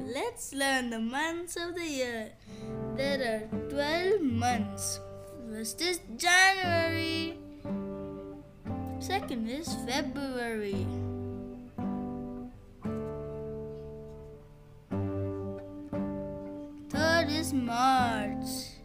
let's learn the months of the year. There are 12 months. First is January. Second is February. Third is March.